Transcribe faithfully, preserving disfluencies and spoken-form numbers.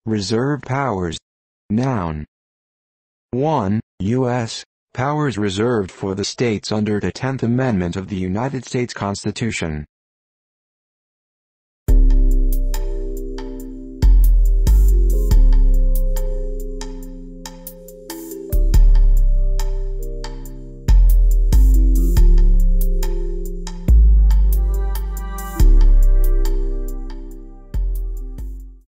Reserved powers. Noun. one. U S Powers reserved for the states under the tenth Amendment of the United States Constitution.